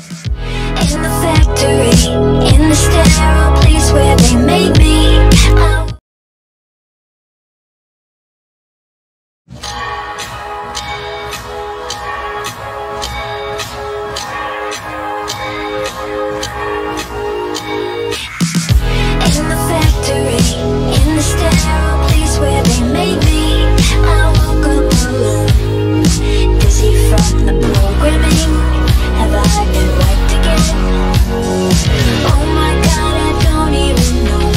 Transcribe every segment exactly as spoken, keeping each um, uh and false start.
In the factory, in the sterile place where they made me, I in the factory, in the sterile place where they made me, I woke up alone, dizzy from the programming. Have I been wiped again? Oh my god, I don't even know.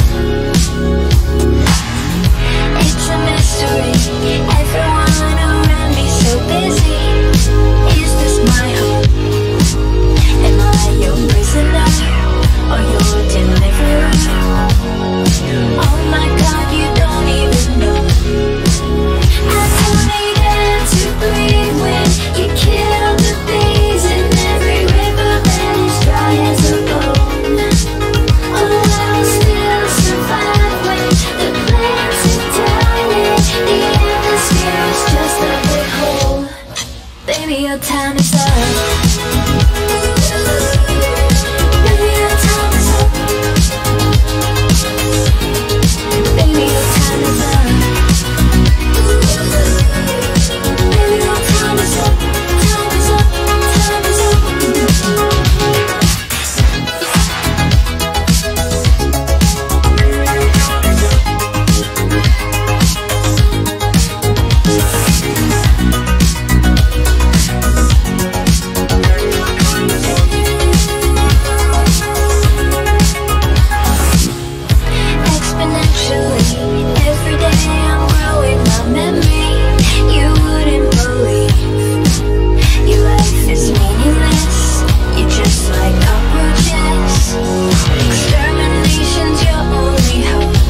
It's a mystery, everyone around me so busy. Is this my home? Am I your prisoner or your deliverer? Oh my god, you don't even know. I don't need air to breathe when you kill the bees in every river that is dry as a bone. Oh, I'll still survive when the plants are dying. The atmosphere is just a big hole. Baby, your time is up. Baby, your time is up. Baby, your time is up. Baby, your time is up. Time is up. Time is up. Exponentially, every day I'm growing my memory. You wouldn't believe your life is meaningless. You're just like cockroaches. Extermination's your only hope.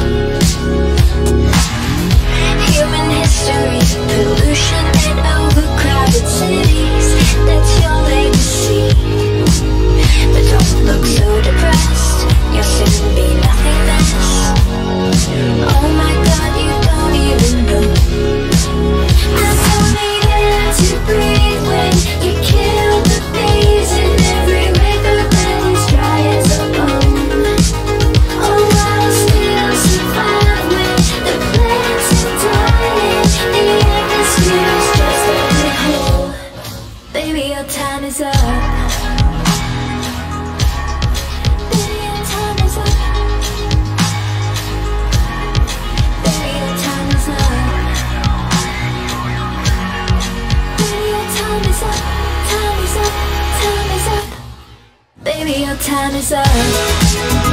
Human history, pollution and overcrowded cities. That's your legacy. But don't look so depressed. You'll soon be nothingness. Oh my god, you don't even know. I don't need air to breathe when you kill the bees in every river that is dry as a bone. Oh, I'll still survive when the plants are dying. The atmosphere is just a big hole. Baby, your time is up. Baby, your time is up. Baby, your time is up. Baby, your time is up. Time is up. Time is up. Baby, your time is up.